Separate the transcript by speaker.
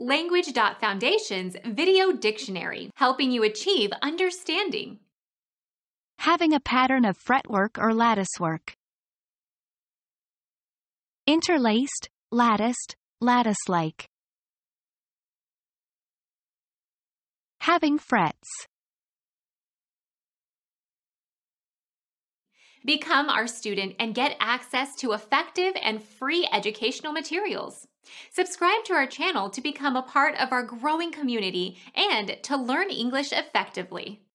Speaker 1: Language.Foundation's Video Dictionary, helping you achieve understanding.
Speaker 2: Having a pattern of fretwork or latticework. Interlaced, latticed, lattice-like. Having frets.
Speaker 1: Become our student and get access to effective and free educational materials. Subscribe to our channel to become a part of our growing community and to learn English effectively.